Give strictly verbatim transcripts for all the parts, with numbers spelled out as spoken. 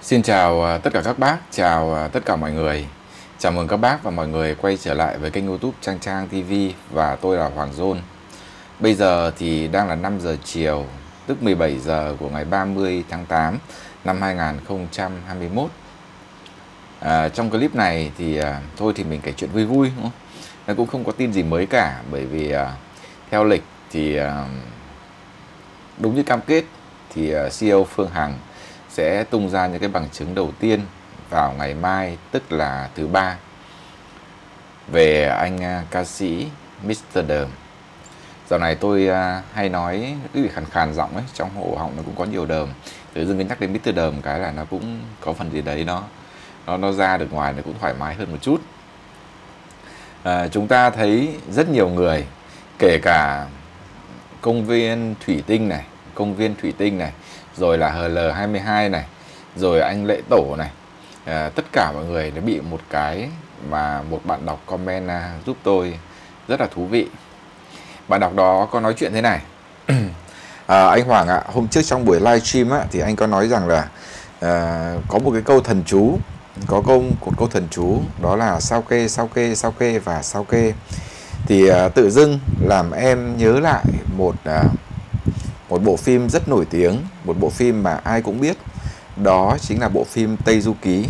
Xin chào à, tất cả các bác, chào à, tất cả mọi người. Chào mừng các bác và mọi người quay trở lại với kênh YouTube Trang Trang ti vi và tôi là Hoàng John. Bây giờ thì đang là năm giờ chiều, tức mười bảy giờ của ngày ba mươi tháng tám năm hai nghìn không trăm hai mươi mốt. À, trong clip này thì à, thôi thì mình kể chuyện vui vui, đúng không? Nó cũng không có tin gì mới cả, bởi vì à, theo lịch thì à, đúng như cam kết thì à, xê e ô Phương Hằng sẽ tung ra những cái bằng chứng đầu tiên vào ngày mai, tức là thứ ba, về anh uh, ca sĩ mít tơ Đờm. Dạo này tôi uh, hay nói cái bị khàn khàn giọng ấy, trong cổ họng nó cũng có nhiều đờm. Tự dưng cái nhắc đến mít tơ Đờm cái là nó cũng có phần gì đấy nó nó nó ra được ngoài, nó cũng thoải mái hơn một chút. À, chúng ta thấy rất nhiều người, kể cả công viên Thủy Tinh này, công viên Thủy Tinh này, rồi là hờ lờ hai mươi hai này, rồi anh Lệ Tổ này, à, tất cả mọi người đã bị một cái mà một bạn đọc comment à, giúp tôi rất là thú vị. Bạn đọc đó có nói chuyện thế này. à, anh Hoàng ạ, à, hôm trước trong buổi live stream á, thì anh có nói rằng là à, có một cái câu thần chú, có câu một câu thần chú đó là sao kê sao kê sao kê và sao kê. Thì à, tự dưng làm em nhớ lại một à, một bộ phim rất nổi tiếng, một bộ phim mà ai cũng biết, đó chính là bộ phim Tây Du Ký.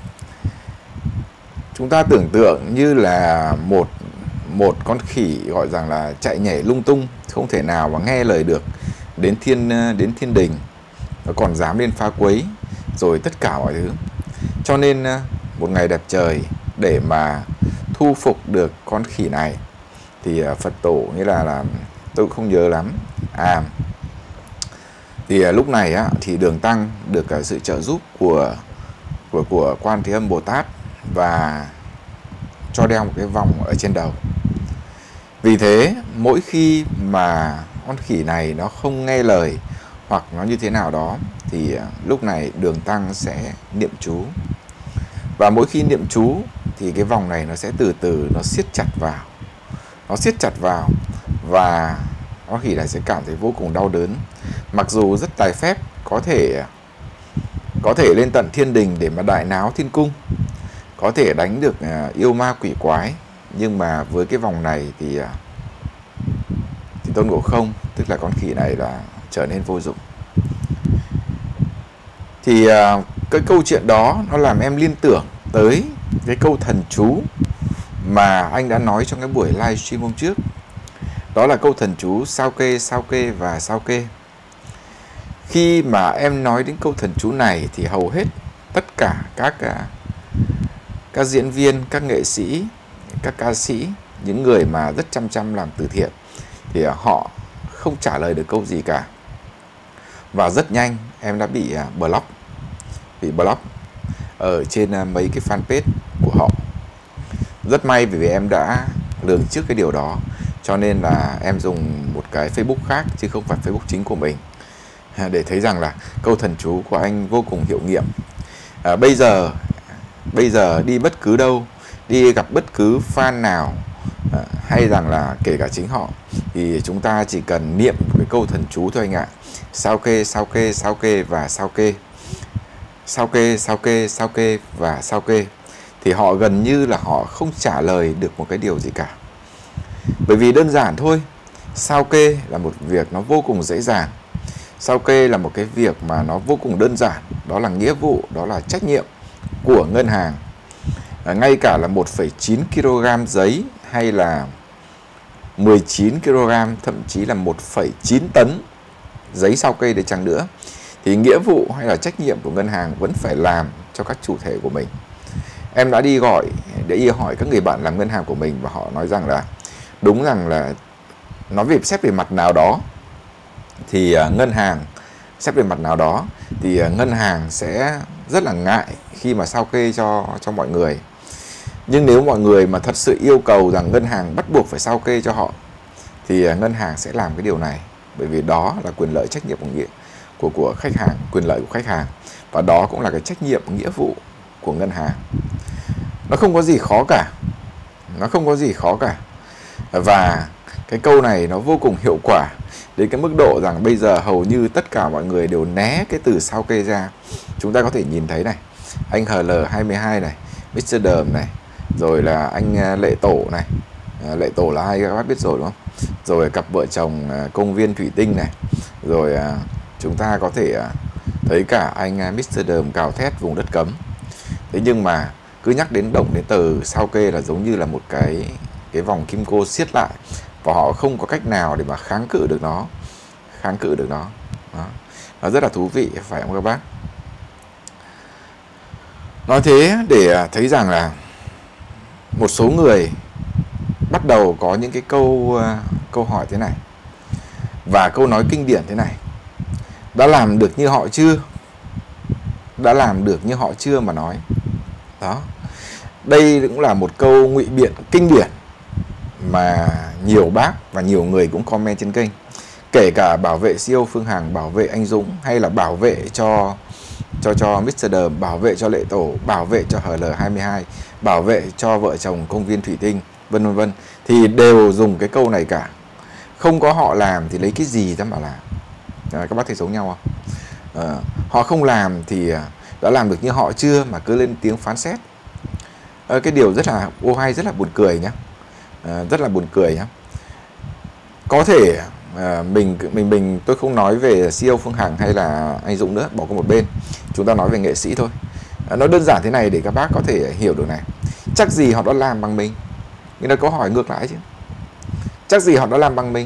Chúng ta tưởng tượng như là một một con khỉ gọi rằng là chạy nhảy lung tung, không thể nào mà nghe lời được đến thiên đến thiên đình, nó còn dám lên phá quấy rồi tất cả mọi thứ. Cho nên một ngày đẹp trời để mà thu phục được con khỉ này thì Phật tổ, nghĩa là là tôi cũng không nhớ lắm. À thì lúc này á, thì Đường Tăng được sự trợ giúp của của của Quan Thế Âm Bồ Tát và cho đeo một cái vòng ở trên đầu. Vì thế mỗi khi mà con khỉ này nó không nghe lời hoặc nó như thế nào đó thì lúc này Đường Tăng sẽ niệm chú. Và mỗi khi niệm chú thì cái vòng này nó sẽ từ từ nó siết chặt vào. Nó siết chặt vào và con khỉ này sẽ cảm thấy vô cùng đau đớn. Mặc dù rất tài phép, có thể có thể lên tận thiên đình để mà đại náo thiên cung, có thể đánh được yêu ma quỷ quái, nhưng mà với cái vòng này thì thì Tôn Ngộ Không, tức là con khỉ này, là trở nên vô dụng. Thì cái câu chuyện đó nó làm em liên tưởng tới cái câu thần chú mà anh đã nói trong cái buổi livestream hôm trước. Đó là câu thần chú sao kê sao kê và sao kê. Khi mà em nói đến câu thần chú này thì hầu hết tất cả các các diễn viên, các nghệ sĩ, các ca sĩ, những người mà rất chăm chăm làm từ thiện thì họ không trả lời được câu gì cả. Và rất nhanh em đã bị block, bị block ở trên mấy cái fanpage của họ. Rất may vì em đã lường trước cái điều đó, cho nên là em dùng một cái Facebook khác chứ không phải Facebook chính của mình, để thấy rằng là câu thần chú của anh vô cùng hiệu nghiệm. À, bây giờ bây giờ đi bất cứ đâu, đi gặp bất cứ fan nào, à, hay rằng là kể cả chính họ, thì chúng ta chỉ cần niệm cái câu thần chú thôi anh ạ. Sao kê sao kê sao kê và sao kê, sao kê sao kê sao kê và sao kê, thì họ gần như là họ không trả lời được một cái điều gì cả. Bởi vì đơn giản thôi, sao kê là một việc nó vô cùng dễ dàng. Sao kê là một cái việc mà nó vô cùng đơn giản. Đó là nghĩa vụ, đó là trách nhiệm của ngân hàng. à, Ngay cả là một phẩy chín ki lô gam giấy hay là mười chín ki lô gam, thậm chí là một phẩy chín tấn giấy sao kê để chăng nữa, thì nghĩa vụ hay là trách nhiệm của ngân hàng vẫn phải làm cho các chủ thể của mình. Em đã đi gọi để đi hỏi các người bạn làm ngân hàng của mình, và họ nói rằng là đúng rằng là nói về xét về mặt nào đó thì uh, ngân hàng xét về mặt nào đó thì uh, ngân hàng sẽ rất là ngại khi mà sao kê cho cho mọi người. Nhưng nếu mọi người mà thật sự yêu cầu rằng ngân hàng bắt buộc phải sao kê cho họ thì uh, ngân hàng sẽ làm cái điều này, bởi vì đó là quyền lợi trách nhiệm của nghĩa của của khách hàng, quyền lợi của khách hàng, và đó cũng là cái trách nhiệm nghĩa vụ của ngân hàng. Nó không có gì khó cả, nó không có gì khó cả. Và Cái câu này nó vô cùng hiệu quả đến cái mức độ rằng bây giờ hầu như tất cả mọi người đều né cái từ sao kê ra. Chúng ta có thể nhìn thấy này, anh H L hai mươi hai này, mít tơ Đờm này, rồi là anh Lệ Tổ này. À, Lệ Tổ là ai các bác biết rồi đúng không? Rồi cặp vợ chồng Công viên Thủy Tinh này. Rồi à, chúng ta có thể à, thấy cả anh mít tơ Đờm cào thét vùng đất cấm. Thế nhưng mà cứ nhắc đến động đến từ sao kê là giống như là một cái cái vòng kim cô siết lại, và họ không có cách nào để mà kháng cự được nó, kháng cự được nó. Đó. Nó rất là thú vị phải không các bác? Nói thế để thấy rằng là một số người bắt đầu có những cái câu câu hỏi thế này, và câu nói kinh điển thế này: đã làm được như họ chưa? Đã làm được như họ chưa mà nói. Đó. Đây cũng là một câu ngụy biện kinh điển mà nhiều bác và nhiều người cũng comment trên kênh. Kể cả bảo vệ xê e ô Phương Hằng, bảo vệ anh Dũng, hay là bảo vệ cho cho cho mít tơ Đờm, bảo vệ cho Lệ Tổ, bảo vệ cho H L hai mươi hai, bảo vệ cho vợ chồng Công viên Thủy Tinh, vân vân vân, thì đều dùng cái câu này cả. Không có họ làm thì lấy cái gì ra mà làm? À, các bác thấy giống nhau không? À, họ không làm thì đã làm được như họ chưa mà cứ lên tiếng phán xét. À, cái điều rất là ô hay, rất là buồn cười nhá. À, rất là buồn cười nhá. Có thể à, mình mình mình tôi không nói về xê e ô Phương Hằng hay là anh Dũng nữa, bỏ qua một bên. Chúng ta nói về nghệ sĩ thôi. À, nó đơn giản thế này để các bác có thể hiểu được này. Chắc gì họ đã làm bằng mình? Nhưng là câu hỏi ngược lại chứ. Chắc gì họ đã làm bằng mình?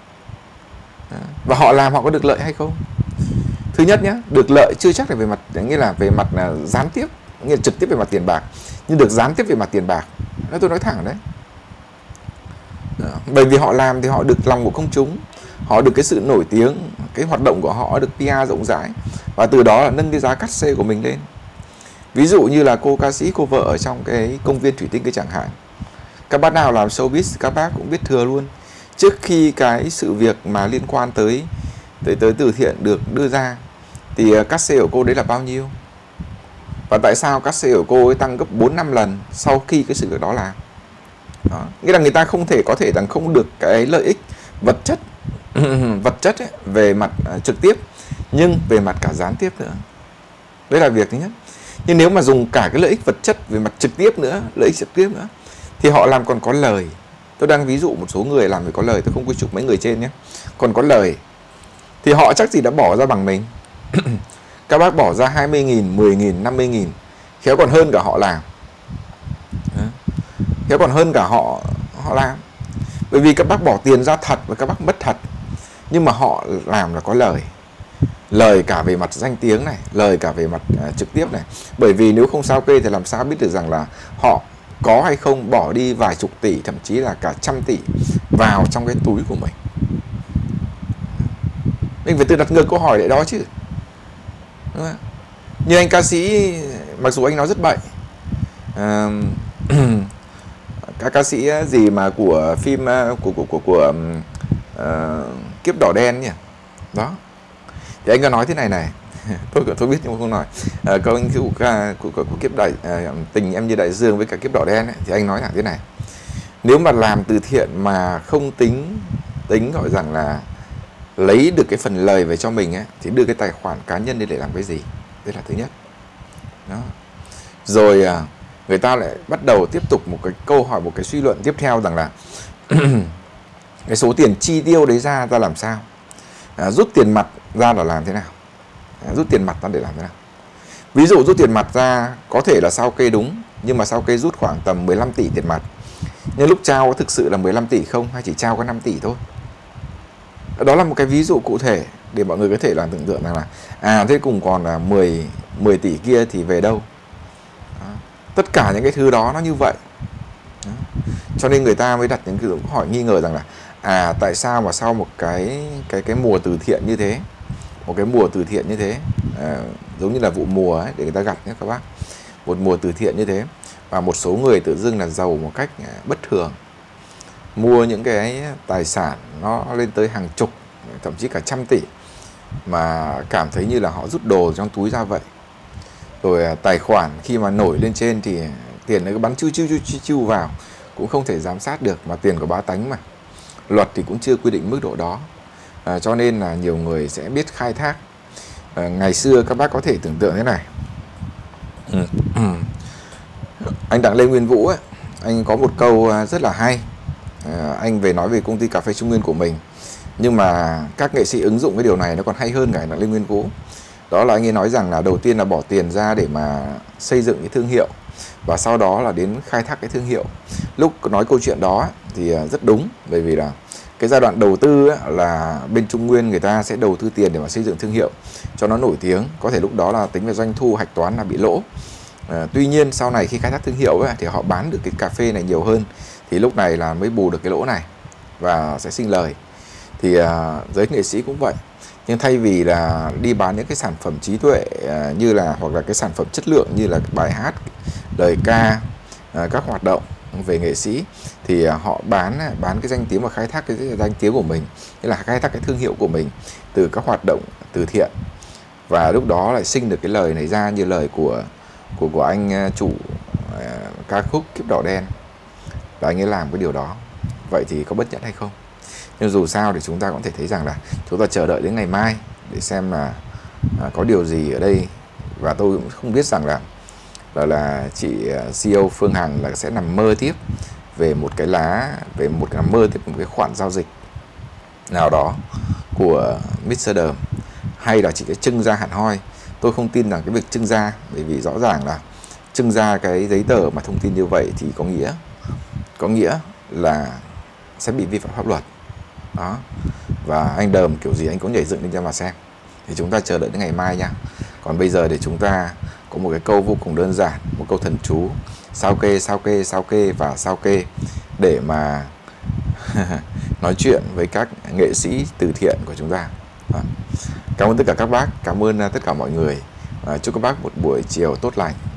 À, và họ làm họ có được lợi hay không? Thứ nhất nhé, được lợi chưa chắc là về mặt, nghĩa là về mặt là gián tiếp, nghĩa là trực tiếp về mặt tiền bạc, nhưng được gián tiếp về mặt tiền bạc. Đó, tôi nói thẳng đấy. Đó. Bởi vì họ làm thì họ được lòng của công chúng, họ được cái sự nổi tiếng, cái hoạt động của họ được pê e rộng rãi, và từ đó là nâng cái giá cắt xê của mình lên. Ví dụ như là cô ca sĩ, cô vợ ở trong cái Công viên Thủy Tinh cái chẳng hạn. Các bác nào làm showbiz các bác cũng biết thừa luôn. Trước khi cái sự việc mà liên quan tới tới tới từ thiện được đưa ra thì cắt xê của cô đấy là bao nhiêu? Và tại sao cắt xê của cô ấy tăng gấp bốn năm lần sau khi cái sự việc đó làm? Đó. Nghĩa là người ta không thể có thể rằng không được cái lợi ích vật chất vật chất ấy, về mặt uh, trực tiếp, nhưng về mặt cả gián tiếp nữa. Đấy là việc thứ nhất. Nhưng nếu mà dùng cả cái lợi ích vật chất về mặt trực tiếp nữa, lợi ích trực tiếp nữa, thì họ làm còn có lời. Tôi đang ví dụ một số người làm thì có lời, tôi không quy chụp mấy người trên nhé. Còn có lời thì họ chắc gì đã bỏ ra bằng mình. Các bác bỏ ra hai mươi nghìn, mười nghìn, năm mươi nghìn, khéo còn hơn cả họ làm. Khéo còn hơn cả họ họ làm. Bởi vì các bác bỏ tiền ra thật và các bác mất thật. Nhưng mà họ làm là có lời. Lời cả về mặt danh tiếng này, lời cả về mặt uh, trực tiếp này. Bởi vì nếu không sao kê thì làm sao biết được rằng là họ có hay không bỏ đi vài chục tỷ, thậm chí là cả trăm tỷ vào trong cái túi của mình. Mình phải tự đặt ngược câu hỏi để đó chứ. Đúng không? Như anh ca sĩ, mặc dù anh nói rất bậy, uh, các ca sĩ gì mà của phim của của của, của uh, Kiếp Đỏ Đen nhỉ, đó thì anh có nói thế này này. tôi tôi biết nhưng mà không nói. À, câu anh của, của, của, của Kiếp Đại uh, Tình Em Như Đại Dương với cả Kiếp Đỏ Đen ấy, thì anh nói thẳng thế này: nếu mà làm từ thiện mà không tính tính gọi rằng là lấy được cái phần lời về cho mình ấy, thì đưa cái tài khoản cá nhân đi để làm cái gì? Đây là thứ nhất. Đó. Rồi uh, người ta lại bắt đầu tiếp tục một cái câu hỏi, một cái suy luận tiếp theo rằng là cái số tiền chi tiêu đấy ra ra làm sao? À, rút tiền mặt ra là làm thế nào? À, rút tiền mặt ra để làm thế nào? Ví dụ rút tiền mặt ra có thể là sao kê đúng, nhưng mà sao kê rút khoảng tầm mười lăm tỷ tiền mặt. Nhưng lúc trao có thực sự là mười lăm tỷ không, hay chỉ trao có năm tỷ thôi? Đó là một cái ví dụ cụ thể để mọi người có thể làm tưởng tượng rằng là à thế cùng còn là mười tỷ kia thì về đâu? Đó. Tất cả những cái thứ đó nó như vậy. Đó. Cho nên người ta mới đặt những cái câu hỏi nghi ngờ rằng là à tại sao mà sau một cái cái cái mùa từ thiện như thế, một cái mùa từ thiện như thế, à, giống như là vụ mùa ấy, để người ta gặt nhé các bác, một mùa từ thiện như thế và một số người tự dưng là giàu một cách bất thường, mua những cái tài sản nó lên tới hàng chục, thậm chí cả trăm tỷ, mà cảm thấy như là họ rút đồ trong túi ra vậy. Rồi tài khoản khi mà nổi lên trên thì tiền nó bắn chiu chiu chiu chiu vào, cũng không thể giám sát được, mà tiền của bá tánh mà. luật thì cũng chưa quy định mức độ đó, à, cho nên là nhiều người sẽ biết khai thác. À, ngày xưa các bác có thể tưởng tượng thế này. Anh Đặng Lê Nguyên Vũ ấy, anh có một câu rất là hay. À, anh về nói về công ty cà phê Trung Nguyên của mình, nhưng mà các nghệ sĩ ứng dụng cái điều này nó còn hay hơn cả Đặng Lê Nguyên Vũ. Đó là anh ấy nói rằng là đầu tiên là bỏ tiền ra để mà xây dựng cái thương hiệu, và sau đó là đến khai thác cái thương hiệu. Lúc nói câu chuyện đó thì rất đúng, bởi vì là cái giai đoạn đầu tư ấy, là bên Trung Nguyên người ta sẽ đầu tư tiền để mà xây dựng thương hiệu cho nó nổi tiếng. Có thể lúc đó là tính về doanh thu hạch toán là bị lỗ. À, tuy nhiên sau này khi khai thác thương hiệu ấy, thì họ bán được cái cà phê này nhiều hơn, thì lúc này là mới bù được cái lỗ này và sẽ sinh lời. Thì à, giới nghệ sĩ cũng vậy, nhưng thay vì là đi bán những cái sản phẩm trí tuệ à, như là hoặc là cái sản phẩm chất lượng như là bài hát, lời ca, à, các hoạt động về nghệ sĩ, thì à, họ bán bán cái danh tiếng và khai thác cái danh tiếng của mình, nghĩa là khai thác cái thương hiệu của mình từ các hoạt động từ thiện, và lúc đó lại sinh được cái lời này ra, như lời của của của anh chủ uh, ca khúc Kiếp Đỏ Đen, là anh ấy làm cái điều đó. Vậy thì có bất nhẫn hay không? Nhưng dù sao thì chúng ta cũng thể thấy rằng là chúng ta chờ đợi đến ngày mai để xem là uh, có điều gì ở đây. Và tôi cũng không biết rằng là là, là chị xê e ô Phương Hằng là sẽ nằm mơ tiếp về một cái lá, về một nằm mơ tiếp một cái khoản giao dịch nào đó của mít xơ Đờm, hay là chỉ cái trưng ra hẳn hoi. Tôi không tin rằng cái việc trưng ra, bởi vì rõ ràng là trưng ra cái giấy tờ mà thông tin như vậy thì có nghĩa có nghĩa là sẽ bị vi phạm pháp luật đó. Và anh Đờm kiểu gì anh cũng nhảy dựng lên cho mà xem. Thì chúng ta chờ đợi đến ngày mai nha. Còn bây giờ để chúng ta có một cái câu vô cùng đơn giản, một câu thần chú: sao kê, sao kê, sao kê và sao kê, để mà nói chuyện với các nghệ sĩ từ thiện của chúng ta. Cảm ơn tất cả các bác, cảm ơn tất cả mọi người. Chúc các bác một buổi chiều tốt lành.